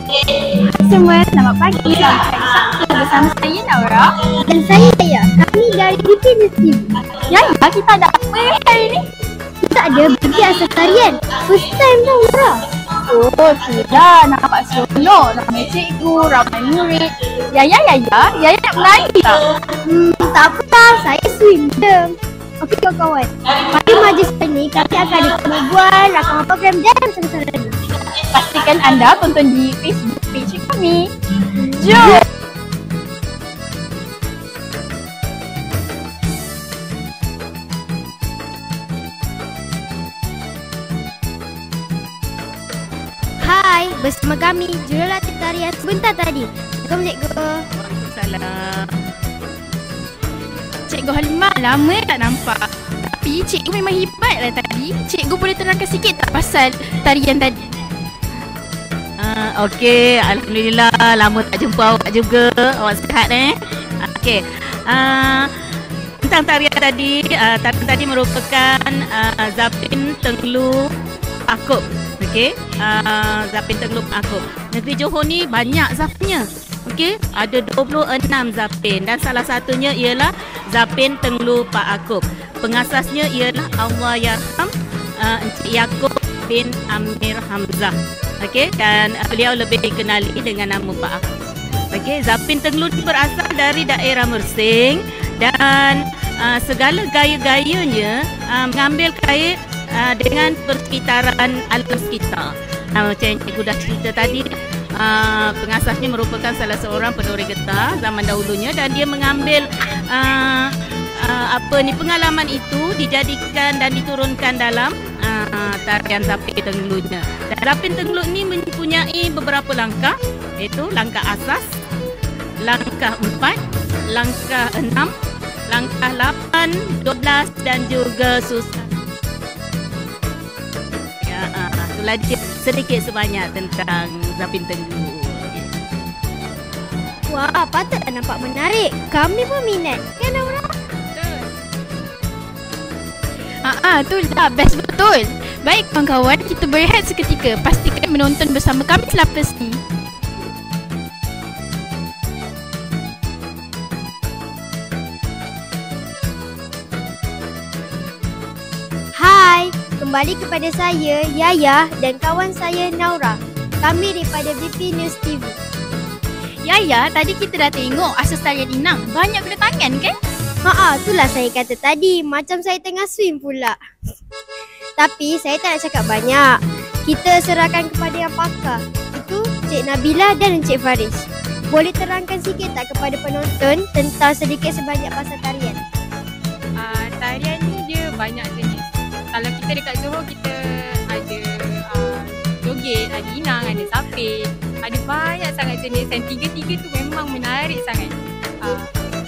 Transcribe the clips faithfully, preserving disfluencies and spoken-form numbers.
Semua, selamat pagi. Selamat hari Sabtu bersama saya Naura dan saya Yaya. Kami dari B P News T V. Yaya, kita ada apa hari ni? Kita ada bagi asas tarian. First time tau Naura. Oh, sudah. Nampak seronok. Ramai cikgu, ramai murid. Yaya, Yaya, Yaya nak menari tak? Hmm, tak apa. Saya swim je. Okey kawan-kawan. Pada majlis ini kami akan ada pembual, rakaman program dan besar-besar lagi. Pastikan anda tonton di Facebook page kami. Jom! Hai, bersama kami jurulatih tarian sebentar tadi. Assalamualaikum cikgu. Waalaikumsalam. Cikgu Halimah lama tak nampak. Tapi cikgu memang hebat lah tadi. Cikgu boleh terangkan sikit tak pasal tarian tadi? Uh, Okey, Alhamdulillah lama tak jumpa awak juga. Awak sihat eh? Okey. Uh, tentang tarian tadi, uh, tarian tadi merupakan uh, Zapin Tenglu Akop. Okey. Uh, Zapin Tenglu Akop. Negeri Johor ni banyak zapinnya. Okey, ada dua puluh enam zapin dan salah satunya ialah Zapin Tenglu Pak Akop. Pengasasnya ialah Allahyarham uh, Encik Yaakob bin Amir Hamzah. Okey, dan uh, beliau lebih dikenali dengan nama Pak Akop. Okey, Zapin Tenglu berasal dari daerah Mersing dan uh, segala gaya-gayanya uh, mengambil kait uh, dengan persekitaran alam sekitar. Uh, macam cikgu dah cerita tadi, uh, pengasasnya merupakan salah seorang penuri getah zaman dahulunya dan dia mengambil uh, uh, apa ni pengalaman itu dijadikan dan diturunkan dalam uh, tarian Zapin Tenglunya. Dan Zapin Tenglu ini mempunyai beberapa langkah, iaitu langkah asas, langkah empat, langkah enam, langkah lapan, dua belas dan juga susah. Ya, uh, itulah dia sedikit sebanyak tentang Zapin Tenglu. Wah, patutlah nampak menarik. Kami pun minat. Kan Naura? Haa, ah, tu lah. Best betul. Baik kawan-kawan, kita berehat seketika. Pastikan menonton bersama kami selepas ni. Hai, kembali kepada saya Yaya dan kawan saya Naura. Kami daripada B P News T V. Yaya, tadi kita dah tengok asas tarian inang. Banyak kena tangan kan? Haa, itulah saya kata tadi. Macam saya tengah swim pula. Tapi saya tak nak cakap banyak. Kita serahkan kepada yang pakar. Itu Cik Nabila dan Encik Faris. Boleh terangkan sikit tak kepada penonton tentang sedikit sebanyak pasal tarian? Uh, tarian ni dia banyak jenis. Kalau kita dekat Johor, kita ada uh, joget, ada inang, ada sapin. Ada banyak sangat jenis dan tiga-tiga tu memang menarik sangat. Uh,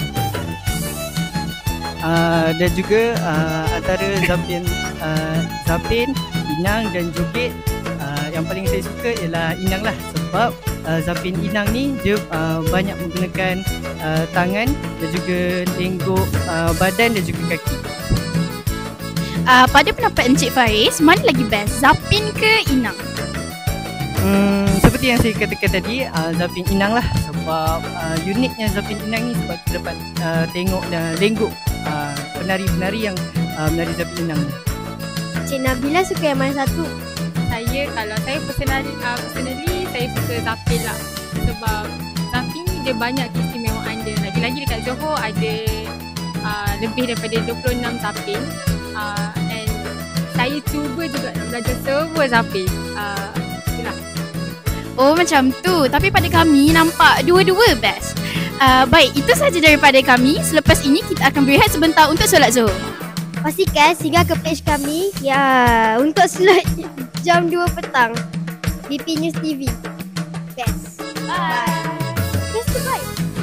Uh, dan juga uh, antara Zapin uh, Zapin, inang dan joget, uh, yang paling saya suka ialah inang lah. Sebab uh, Zapin inang ni dia uh, banyak menggunakan uh, tangan dan juga lenggok uh, badan dan juga kaki. Uh, pada pendapat Encik Faris, mana lagi best? Zapin ke inang? Hmm, seperti yang saya katakan tadi, uh, Zapin inang lah. Sebab uh, uniknya Zapin inang ni sebab kita dapat uh, tengok dan lenggok uh, penari-penari yang uh, menari Zapin inang ni. Cik Nabila suka yang mana satu? saya, kalau saya personally, uh, personally saya suka Zapin lah. Sebab Zapin ni dia banyak keistimewaan dia. Lagi-lagi dekat Johor ada uh, lebih daripada dua puluh enam Zapin. Uh, and saya cuba juga nak belajar semua Zapin. Uh, itulah. Oh macam tu. Tapi pada kami nampak dua-dua best. Uh, baik, itu sahaja daripada kami. Selepas ini kita akan berehat sebentar untuk solat Zuhur. Pastikan singgah ke page kami ya untuk slot jam dua petang. B P News T V. Best. Bye. Best tu bye.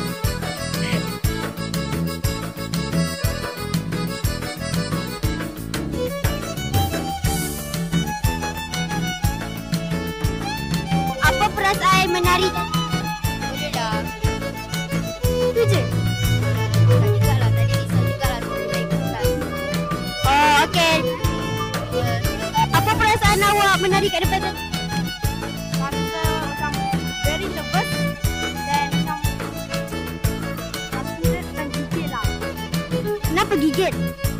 Apa perasaan menari tadi? Boleh dah. Itu je. Tak jugalah. Tadi risau jugalah. Oh, okey. Apa perasaan awak menari kat depan tadi? Rasa macam best bergigit.